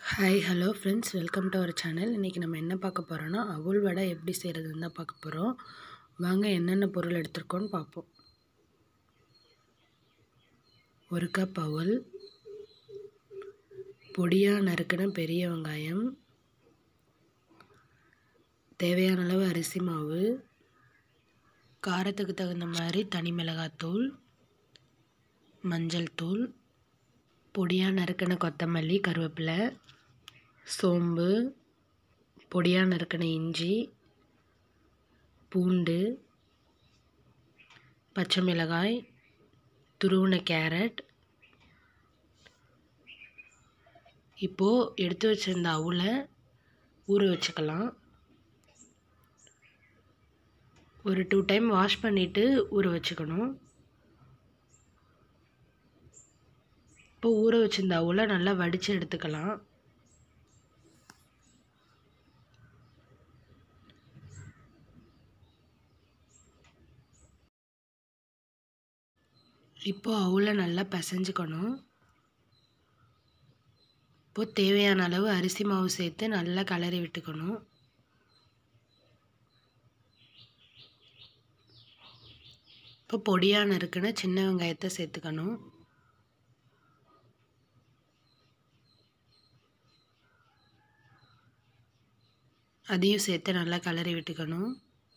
Hi hello friends, welcome to our channel. இன்றைக்கி நம்ம என்ன பார்க்க போகிறோன்னா அவுல் வடை எப்படி செய்கிறதுன்னு தான் பார்க்க போகிறோம். வாங்க என்னென்ன பொருள் எடுத்துருக்கோன்னு பார்ப்போம். 1 கப் அவுல், பொடியாக நறுக்கின பெரிய வெங்காயம், தேவையான அளவு அரிசி மாவு, காரத்துக்கு தகுந்த மாதிரி தனி மிளகாத்தூள், மஞ்சள் தூள், பொடியாக நறுக்கின கொத்தமல்லி, கருவேப்பிலை, சோம்பு, பொடியாக நறுக்கின இஞ்சி, பூண்டு, பச்சை மிளகாய், துருவின கேரட். இப்போது எடுத்து வச்சிருந்த அவுலை ஊற வச்சுக்கலாம். ஒரு 2 டைம் வாஷ் பண்ணிவிட்டு ஊற வச்சுக்கணும். இப்போ ஊற வச்சிருந்த அவுலை நல்லா வடித்து எடுத்துக்கலாம். இப்போ அவுலை நல்லா பிசைஞ்சுக்கணும். இப்போது தேவையான அளவு அரிசி மாவு சேர்த்து நல்லா கிளறி விட்டுக்கணும். இப்போ பொடியாக நறுக்கின சின்ன வெங்காயத்தை சேர்த்துக்கணும். அதையும் சேர்த்து நல்லா கிளறி விட்டுக்கணும்.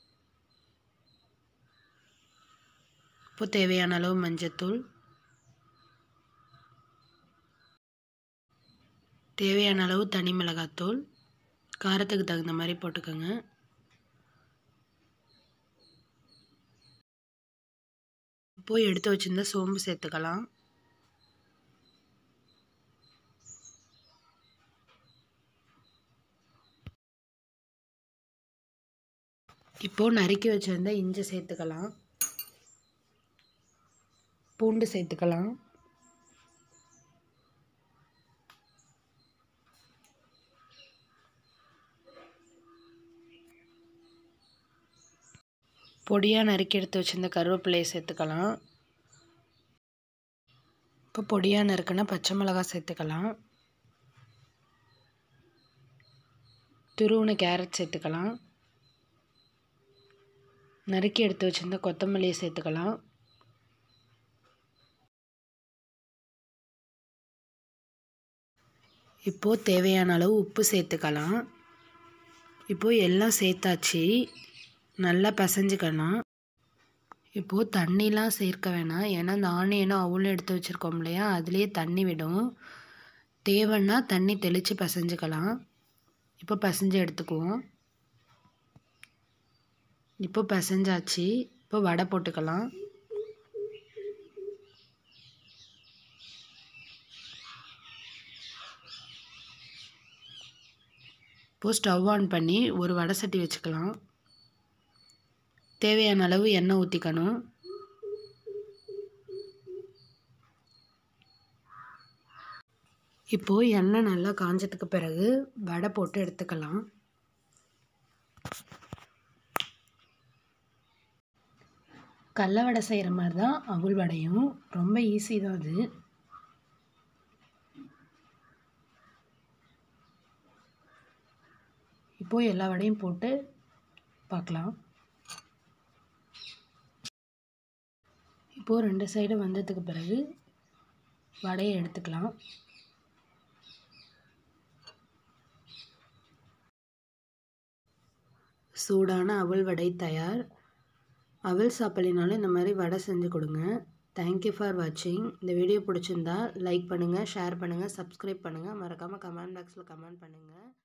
இப்போ தேவையான அளவு மஞ்சத்தூள், தேவையான அளவு தனி மிளகாத்தூள், காரத்துக்கு தகுந்த மாதிரி போட்டுக்கோங்க. இப்போ எடுத்து வச்சிருந்த சோம்பு சேர்த்துக்கலாம். இப்போது நறுக்கி வச்சிருந்த இஞ்சி சேர்த்துக்கலாம். பூண்டு சேர்த்துக்கலாம். பொடியாக நறுக்கி எடுத்து வச்சிருந்த கருவேப்பிலையை சேர்த்துக்கலாம். இப்போ பொடியாக நறுக்கின பச்சை மிளகாய் சேர்த்துக்கலாம். துருவின கேரட் சேர்த்துக்கலாம். நறுக்கி எடுத்து வச்சிருந்த கொத்தமல்லியை சேர்த்துக்கலாம். இப்போது தேவையான அளவு உப்பு சேர்த்துக்கலாம். இப்போது எல்லாம் சேர்த்தாச்சு, நல்லா பிசைஞ்சுக்கலாம். இப்போது தண்ணிலாம் சேர்க்க வேணாம், ஏன்னா இந்த ஆனியனும் அவுலும் எடுத்து வச்சுருக்கோம் இல்லையா, அதுலேயே தண்ணி விடும். தேவைன்னா தண்ணி தெளித்து பிசைஞ்சுக்கலாம். இப்போ பிசைஞ்சு எடுத்துக்குவோம். இப்போ பிசைஞ்சாச்சு. இப்போ வடை போட்டுக்கலாம். இப்போது ஸ்டவ் ஆன் பண்ணி ஒரு வடை சட்டி வச்சுக்கலாம். தேவையான அளவு எண்ணெய் ஊற்றிக்கணும். இப்போது எண்ணெய் நல்லா காஞ்சதுக்கு பிறகு வடை போட்டு எடுத்துக்கலாம். கடல வடை செய்கிற மாதிரி தான் அவுல் வடையும், ரொம்ப ஈஸி தான் அது. இப்போது எல்லா வடையும் போட்டு பார்க்கலாம். இப்போது 2 சைடு வந்ததுக்கு பிறகு வடையை எடுத்துக்கலாம். சூடான அவுல் வடை தயார். அவல் சாப்பிடலினாலும் இந்த மாதிரி வடை செஞ்சு கொடுங்க. தேங்க்யூ ஃபார் வாட்சிங். இந்த வீடியோ பிடிச்சிருந்தா லைக் பண்ணுங்கள், ஷேர் பண்ணுங்கள், சப்ஸ்கிரைப் பண்ணுங்கள். மறக்காமல் கமெண்ட் பாக்ஸில் கமெண்ட் பண்ணுங்கள்.